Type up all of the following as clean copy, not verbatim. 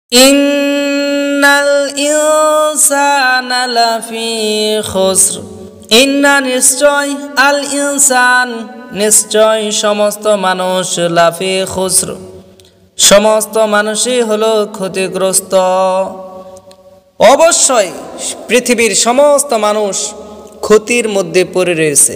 ইন্নাল ইনসানা লাফি খুসর। ইন্না নিশ্চয়, আল ইনসান নিশ্চয়, সমস্ত মানুষ, লাফি খুসর সমস্ত মানুষই হলো ক্ষতিগ্রস্ত। অবশ্যই পৃথিবীর সমস্ত মানুষ ক্ষতির মধ্যে পড়ে রয়েছে।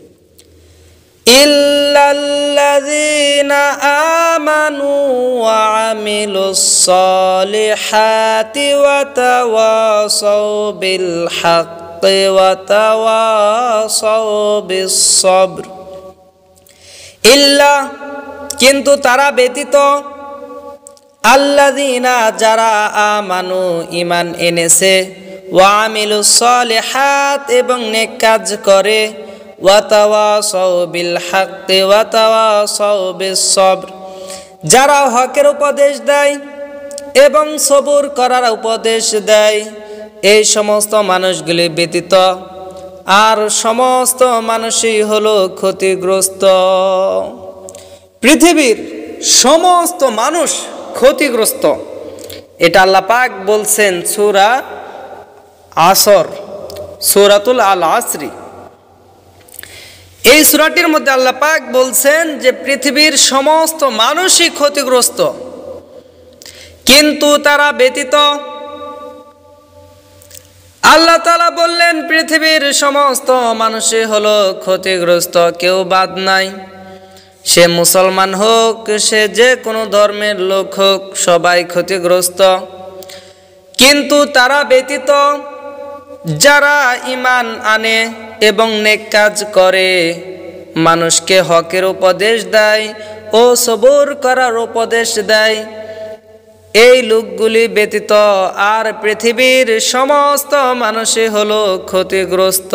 ইল্লাল্লাযীনা আমানু ওয়া আমিলুস সালিহাতি ওয়া তাওয়াসাউ বিল হাক্কি ওয়া তাওয়াসাউ বিস সবর। ইল্লা কিন্তু তারা ব্যতীত, আল্লাযীনা যারা আমানু ঈমান এনেছে, ওয়া আমিলুস সালিহাত এবং নেক কাজ করে, ওয়া তাওয়াসাউ বিল হাক্কি ওয়া তাওয়াসাউ বিস সবর যারা হকের উপদেশ দেয় এবং সবুর করার উপদেশ দেয়, এই সমস্ত মানুষগুলি ব্যতীত আর সমস্ত মানুষই হলো ক্ষতিগ্রস্ত। পৃথিবীর সমস্ত মানুষ ক্ষতিগ্রস্ত, এটা আল্লাহ পাক বলছেন সূরা আসর, সূরাতুল আল আসরি। এই সূরাটির মধ্যে আল্লাহ পাক বলছেন যে পৃথিবীর সমস্ত মানুষই ক্ষতিগ্রস্ত, কিন্তু তারা ব্যতীত আল্লাহ তাআলা বললেন পৃথিবীর সমস্ত মানুষই হলো ক্ষতিগ্রস্ত, কেউ বাদ নাই। সে মুসলমান হোক, সে যে কোনো ধর্মের লোক হোক, সবাই ক্ষতিগ্রস্ত। কিন্তু তারা ব্যতীত যারা ঈমান আনে এবং নেক কাজ করে, মানুষকে হকের উপদেশ দেয় ও সবুর করার উপদেশ দেয়, এই লোকগুলি ব্যতীত আর পৃথিবীর সমস্ত মানুষই হলো ক্ষতিগ্রস্ত।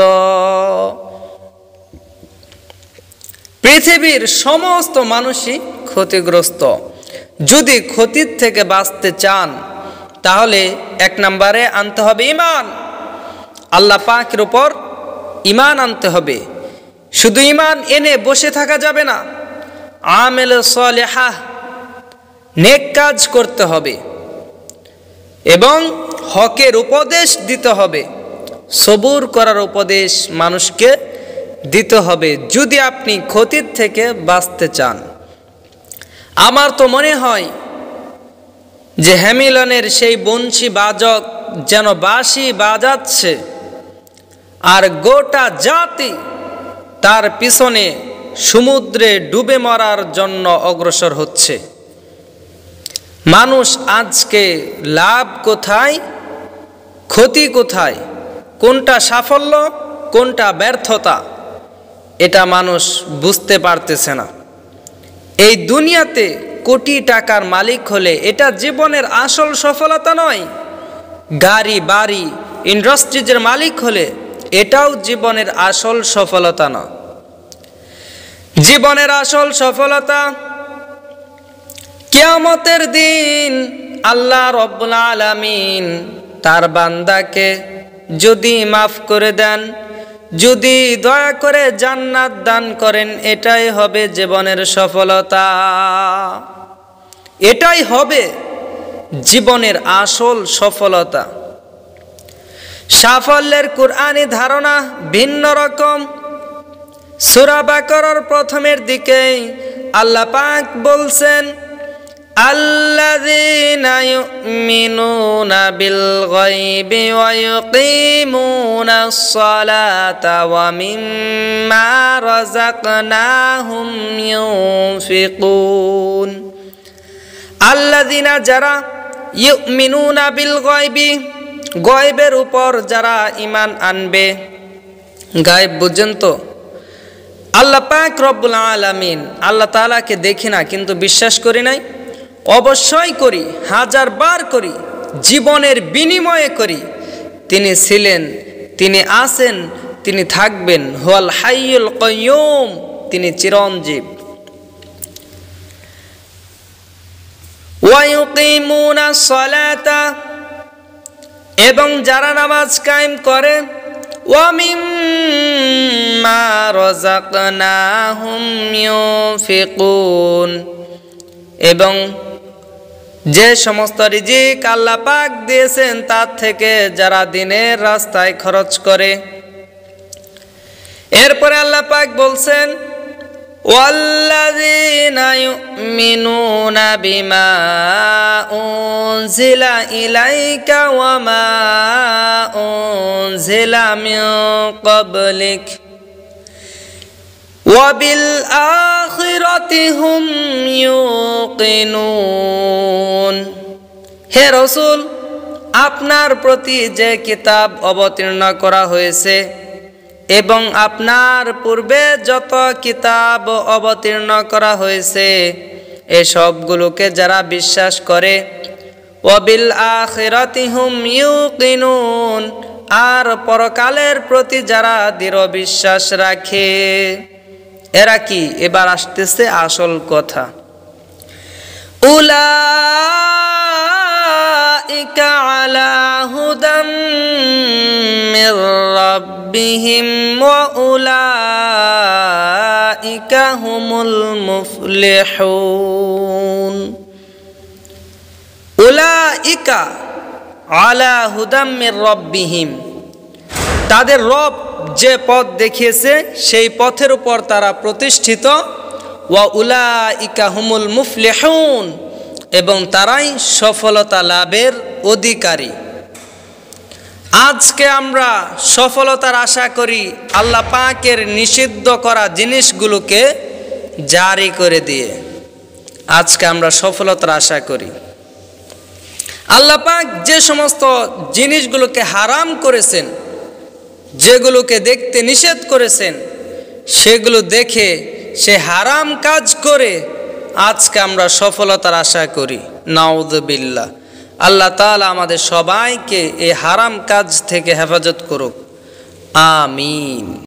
পৃথিবীর সমস্ত মানুষই ক্ষতিগ্রস্ত। যদি ক্ষতির থেকে বাঁচতে চান তাহলে এক নম্বরে আনতে হবে ঈমান, আল্লাহ পাকের উপর ঈমান আনতে হবে। শুধু ঈমান এনে বসে থাকা যাবে না, আমাল সালিহাহ নেক কাজ করতে হবে এবং হকের উপদেশ দিতে হবে, সবুর করার উপদেশ মানুষকে দিতে হবে যদি আপনি ক্ষতির থেকে বাঁচতে চান। আমার তো মনে হয় যে হ্যামিলনের সেই বংশী বাজক যেন বাঁশি বাজাচ্ছে আর গোটা জাতি তার পিছনে সমুদ্রে ডুবে মরার জন্য অগ্রসর হচ্ছে। মানুষ আজকে লাভ কোথায়, ক্ষতি কোথায়, কোনটা সাফল্য কোনটা ব্যর্থতা, এটা মানুষ বুঝতে পারতেছে না। এই দুনিয়াতে কোটি টাকার মালিক হলে এটা জীবনের আসল সফলতা নয়। গাড়ি বাড়ি ইন্ডাস্ট্রিজের মালিক হলে এটাও জীবনের আসল সফলতা না। জীবনের আসল সফলতা কিয়ামতের দিন আল্লাহ রব্বুল আলামিন তার বান্দাকে যদি মাফ করে দেন, যদি দয়া করে জান্নাত দান করেন, এটাই হবে জীবনের সফলতা, এটাই হবে জীবনের আসল সফলতা। সাফল্যের কুরআনী ধারণা ভিন্ন রকম। সূরা বাকারার প্রথমের দিকেই আল্লাহ পাক বলছেন, আল্লাযীনা ইউমিনুনা বিল গায়বি ওয়া ইউকিমুনাস সালাতা ওয়া মিম্মা রাযাকনাহুম ইউনফিকুন। আল্লাযীনা যারা, ইউমিনুনা বিল গায়বি গায়বের উপর যারা ঈমান আনবে। গায়ব বুঝেন তো? আল্লাহ পাক রব্বুল আলামিন, আল্লাহ তাআলাকে দেখি না কিন্তু বিশ্বাস করি নাই? অবশ্যই করি, হাজার বার করি, জীবনের বিনিময়ে করি। তিনি ছিলেন, তিনি আছেন, তিনি থাকবেন। হুয়াল হাইয়ুল কাইয়ুম, তিনি চিরঞ্জীব। ওয়া ইউকিমুনাস সালাতা এবং যারা নামাজ কায়েম করে, ওয়া মিম্মা রাযাকনাহুম ইউনফিকুন এবং যে সমস্ত রিজিক আল্লাহ পাক দিয়েছেন তার থেকে যারা দিনের রাস্তায় খরচ করে। এরপরে আল্লাহ পাক বলছেন ওয়াল্লাযীনা ইউমিনুনা বিমা উনজিলা ইলাইকা ওয়া মা উনজিলা মিন ক্বাবলিক ওয়া বিল আখিরাতি হুম ইউকিনুন। হে রাসূল, আপনার প্রতি যে কিতাব অবতীর্ণ করা হয়েছে এবং আপনার পূর্বে যত কিতাব অবতীর্ণ করা হয়েছে এসবগুলোকে যারা বিশ্বাস করে, ওয়াবিল আখিরাতি হুম ইউকিনুন, আর পরকালের প্রতি যারা দৃঢ় বিশ্বাস রাখে। এরা কি? এবার আসতেছে আসল কথা। উলাইকা আলা হুদাম মির রাব্বিহিম ওয়া উলাইকা হুমুল মুফলিহুন। উলাইকা আলা হুদাম মির রাব্বিহিম, তাদের রব যে পথ দেখিয়েছে সেই পথের উপর তারা প্রতিষ্ঠিত। ওয়া উলাইকা হুমুল মুফলিহুন, এবং তারাই সফলতা লাভের অধিকারী। আজকে আমরা সফলতার আশা করি আল্লাহ পাকের নিষিদ্ধ করা জিনিসগুলোকে জারি করে দিয়ে। আজকে আমরা সফলতার আশা করি। আল্লাহ পাক যে সমস্ত জিনিসগুলোকে হারাম করেছেন, যেগুলোকে দেখতে নিষেধ করেছেন, সেগুলো দেখে সে হারাম কাজ করে আজকে আমরা সফলতার আশা করি। নাউযুবিল্লাহ। আল্লাহ তাআলা আমাদের সবাইকে এই হারাম কাজ থেকে হেফাজত করুক। আমিন।